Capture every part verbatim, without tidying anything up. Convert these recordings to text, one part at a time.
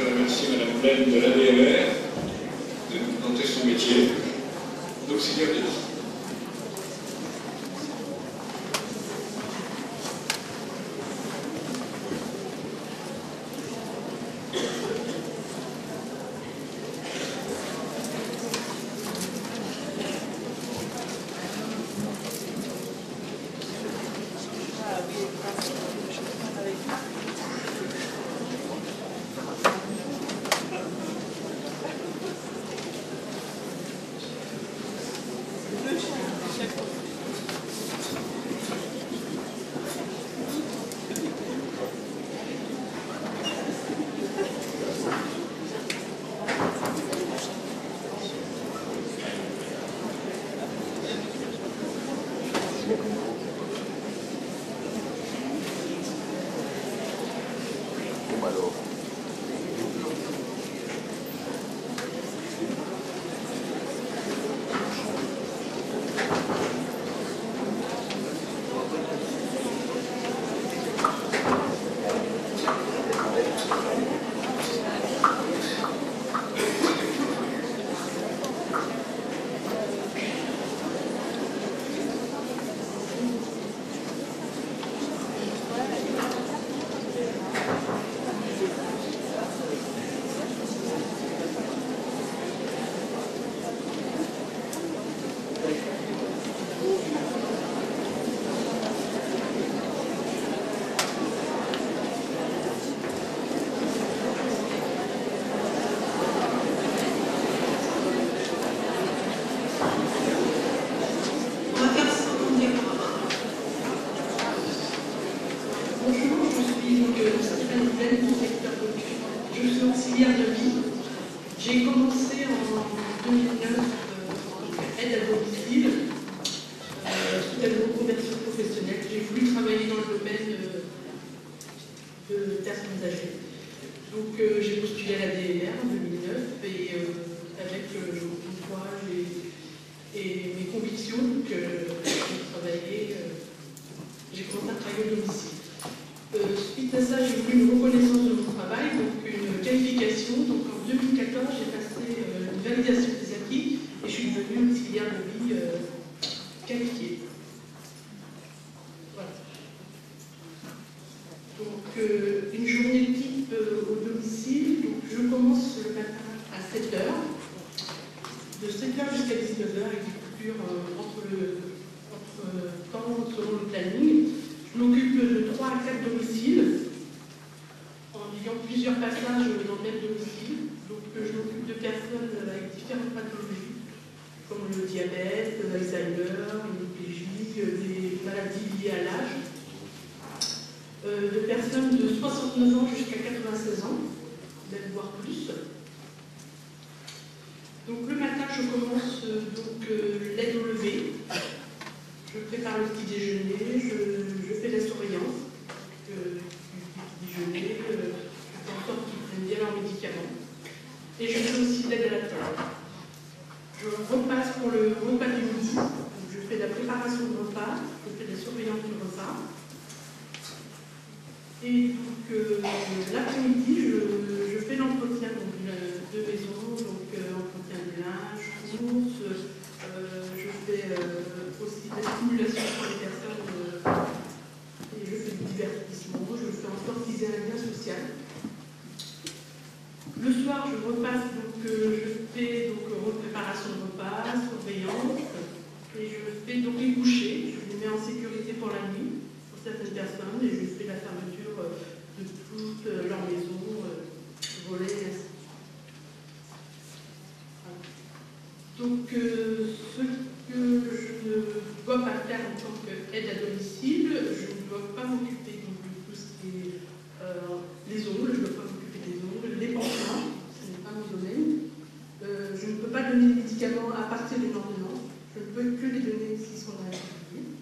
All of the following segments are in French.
voudrais remercier Madame Plaine de l'A D M R de nous présenter son métier d'auxiliaire de vie. J'ai commencé en deux mille neuf euh, aide à domicile, euh, suite à une reconversion professionnelle. J'ai voulu travailler dans le domaine euh, de personnes âgées. Donc euh, j'ai postulé à la D M R en deux mille neuf et euh, avec euh, mon courage et, et mes convictions, donc euh, j'ai travaillé, euh, j'ai commencé à travailler au domicile. Euh, suite à ça, j'ai voulu une reconnaissance de mon travail, donc une qualification. Donc en deux mille quatorze, j'ai passé euh, une validation des acquis et je suis devenue auxiliaire de vie euh, qualifiée. Voilà. Donc euh, une journée type euh, au domicile, donc je commence le matin à sept heures, de sept heures jusqu'à dix-neuf heures, avec des coupures euh, entre le entre, euh, temps selon le planning. Je m'occupe de trois à quatre domiciles, en ayant plusieurs passages dans le même domicile. Donc je m'occupe de personnes avec différentes pathologies, comme le diabète, l'Alzheimer, l'hémiplégie, des maladies liées à l'âge. Euh, de personnes de soixante-neuf ans jusqu'à quatre-vingt-seize ans, même voire plus. Donc le matin, je commence euh, donc euh, l'aide au lever. Je prépare le petit déjeuner, je, je fais la surveillance euh, du petit déjeuner, euh, je fais en sorte qu'ils prennent bien leurs médicaments. Et je fais aussi l'aide à la table. Je repasse pour le repas du midi, donc je fais la préparation de repas, je fais la surveillance du repas. Et donc euh, l'après-midi, je, je fais l'entretien de maison, donc euh, entretien de linge, courses, euh, je fais euh, aussi de la stimulation pour les personnes, euh, et je fais du divertissement, je fais en sorte qu'ils aient un lien social. Le soir, je repasse, donc euh, je fais donc préparation de repas, surveillance, et je fais donc les couchers, je les mets en sécurité pour la nuit, pour certaines personnes, et je fais la fermeture de toute leur maison, euh, volets, et ainsi. Donc, euh, ce que je ne dois pas faire en tant qu'aide à domicile, je ne dois pas m'occuper de tout ce qui est euh, les ongles, je ne dois pas m'occuper des ongles, les pansements, ce n'est pas mon domaine. Euh, je ne peux pas donner des médicaments à partir d'une ordonnance, je ne peux que les donner s'ils sont dans la famille.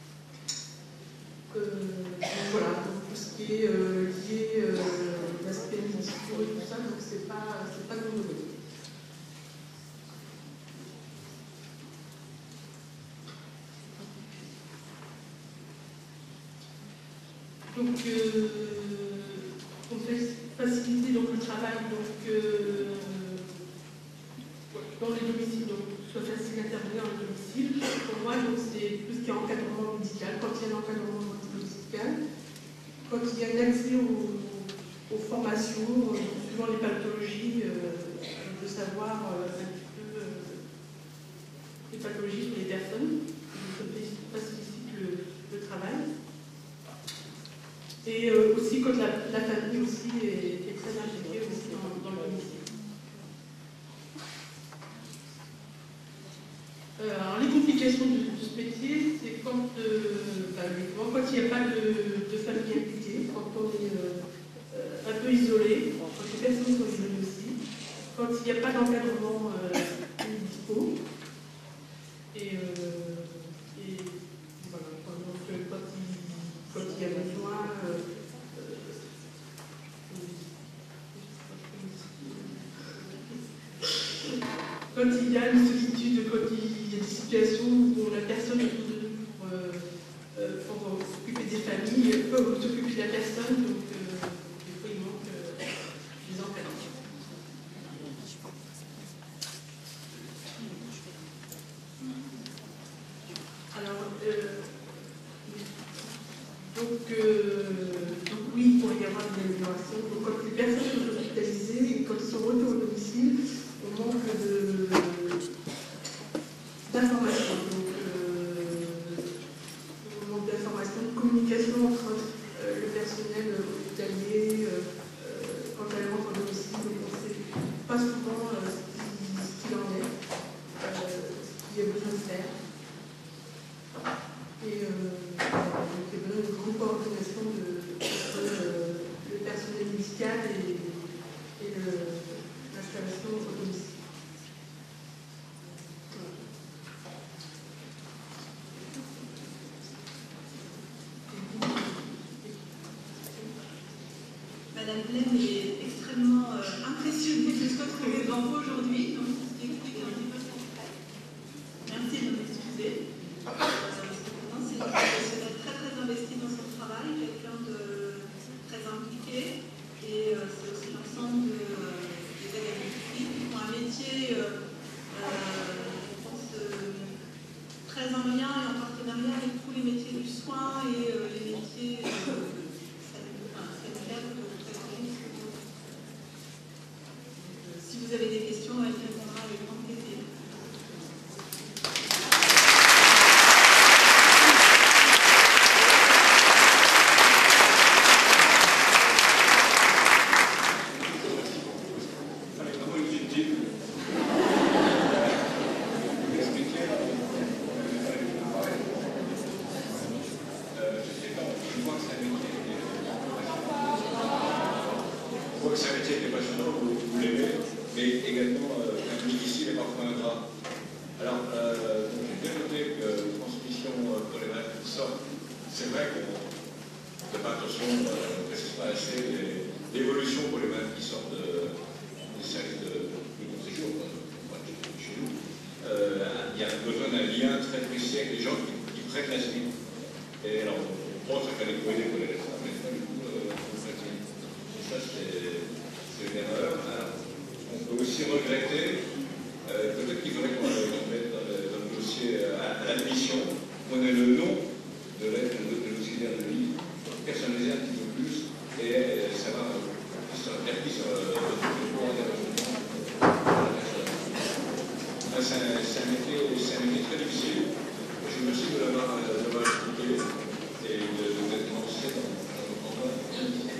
Euh, donc voilà, donc tout ce qui est euh, lié euh, à l'aspect mise en sécurité et tout ça, donc c'est pas, c'est pas de mon domaine. Donc, euh, on fait faciliter donc, le travail donc, euh, dans les domiciles, donc soit facile d'intervenir dans les domiciles. Pour moi, c'est tout ce qui est encadrement médical, quand il y a un encadrement médical, quand il y a un accès aux, aux formations, euh, suivant les pathologies, euh, de savoir euh, un petit peu euh, les pathologies sur les personnes, ça facilite le, le travail. Et euh, aussi quand la, la famille aussi est, est très impliquée aussi dans, dans le domicile. Euh, alors les complications de, de ce métier, c'est quand, euh, bah, quand il n'y a pas de, de famille impliquée, quand on est euh, un peu isolé, quand les personnes sont isolées aussi, quand il n'y a pas d'encadrement euh, médicaux, et, euh, et voilà, donc, quand, il, quand il y a besoin, euh, quand il y a une solitude, quand il y a des situations où la personne est autour de nous pour, euh, pour s'occuper des familles, pour s'occuper de la personne, donc euh, des fois il manque euh, des encadrants. Alors, euh, donc, euh, donc oui, il pourrait y avoir des améliorations. Donc quand les personnes sont hospitalisées et quand ils sont retenus au domicile, on manque de d'informations, donc euh, on manque d'informations, de communication entre euh, le personnel hospitalier euh, euh, quand elle rentre au domicile, donc on ne sait pas souvent euh, ce qu'il en est, euh, ce qu'il y a besoin de faire. Et euh, donc il y a besoin d'une grande coordination de, entre euh, le personnel médical et, et l'installation au domicile. Madame Blaine est extrêmement euh, impressionnée de se retrouver devant vous aujourd'hui, donc je vous explique un petit peu ce qu'on fait. Merci de m'excuser. Euh, c'est une professionnelle très très investie dans son travail, quelqu'un de très impliqué, et euh, c'est aussi l'ensemble de, euh, des aides à domicile qui font un métier, euh, euh, je pense, euh, très en lien et en partenariat avec tous les métiers du soin et euh, les métiers euh, sanitaires que vous présentez. Si vous avez des questions, elle répondra avec grand plaisir. C'est un métier qui est passionnant, vous, vous l'aimez, mais également euh, un difficile et parfois ingrat. Alors, euh, j'ai bien noté que la transmission euh, pour les malades qui sortent, c'est vrai qu'on ne fait pas attention, euh, on ne précise pas assez l'évolution pour les malades qui sortent de, des services de long séjour, chez nous. Euh, il y a besoin d'un lien très précis avec les gens qui, qui prennent la suite. Et alors, on pense qu'il fallait trouver des collègues, mais pas du tout euh, on fait. Ça, c'est une erreur. Alors, on peut aussi regretter, euh, peut-être qu'il faudrait qu'on le mette dans le, dans le dossier à, à l'admission, qu'on ait le nom de l'aide de l'auxiliaire de vie, personnaliser un petit peu plus, et, et ça va se répercuter sur le pouvoir d'intervention de la personne. C'est un, un, un métier très difficile. Je vous remercie de l'avoir expliqué et d'être lancé dans le programme.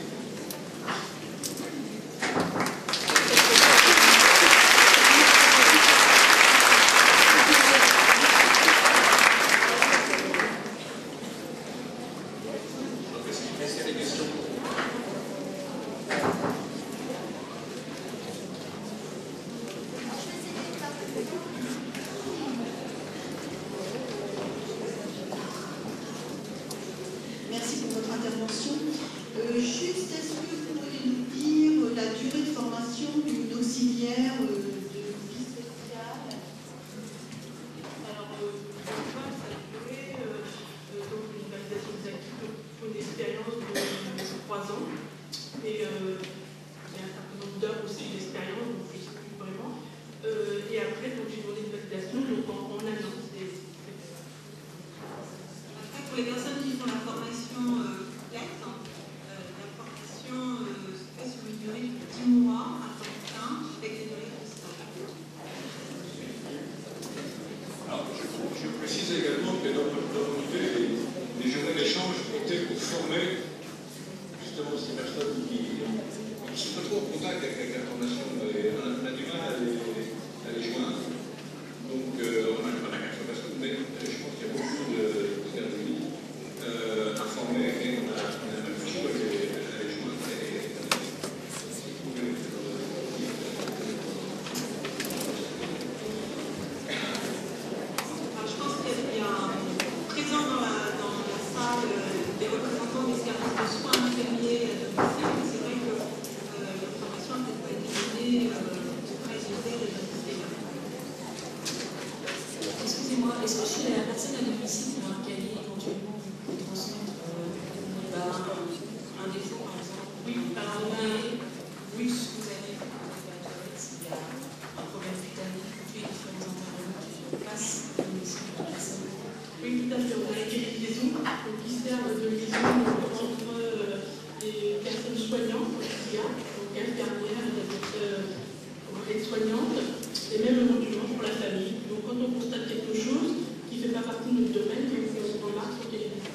Oui, ce que vous avez dit, s'il y a un problème cutanier, tous les différents intervenants qui sont en place, oui, tout à fait. On a une liaison qui sert de liaison entre euh, les personnes soignantes, qu'il y a, donc infirmières, euh, aides-soignantes, et même éventuellement pour la famille. Donc quand on constate quelque chose qui ne fait pas partie de notre domaine, on remarque sur télévision.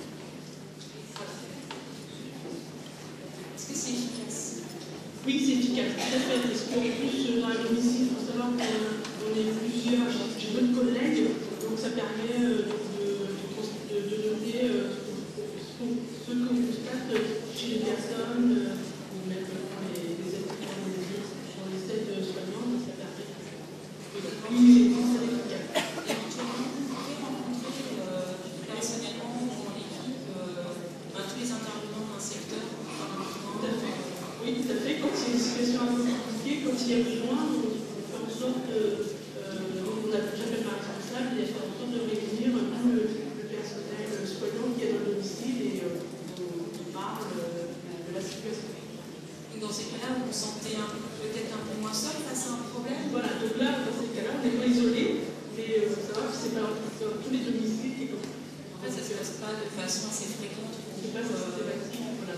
Est-ce que c'est efficace? Oui, c'est efficace, tout à fait. Parce qu'en plus, dans un domicile, il faut savoir qu'on est plusieurs, j'ai d'autres collègues, donc ça permet euh, de, de, de noter euh, ce qu'on constate chez les personnes, euh, ou même dans les, les aides dans les aides soignantes, ça permet. Oui, c'est très efficace. Éventuellement, vous pouvez rencontrer euh, personnellement ou en équipe euh, ben, tous les intervenants d'un secteur. Tout à fait. Oui, tout à fait. Quand il y a une situation un peu compliquée, quand il y a besoin, on fait en sorte, euh, on a déjà fait par responsable, il a fait en sorte de réunir tout le, le personnel soignant qui est dans le domicile et euh, on parle euh, de la situation. Donc dans ces cas-là, vous vous sentez peut-être un peu moins seul face à un problème? Voilà, donc là, dans ces cas-là, on n'est pas isolé, mais il faut savoir que c'est pas dans tous les domiciles qui est comme ça. En fait, ça ne se passe pas de façon assez fréquente pour C'est pas systématique, voilà.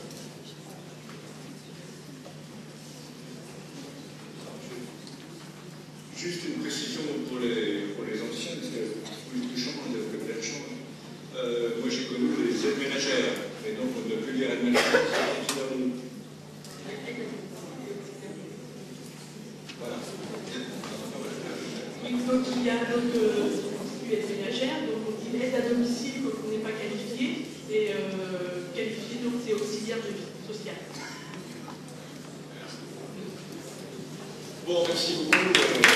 Juste une précision pour les, pour les anciens, parce que plus tout change, le plein change. Euh, moi j'ai connu les aides ménagères, et donc on ne peut plus dire aides ménagères, c'est considéré. Voilà. Oui, donc il y a donc euh, aide ménagère, donc on dit aide à domicile quand on n'est pas qualifié, et euh, qualifié donc c'est auxiliaire de vie sociale. Bon, merci beaucoup.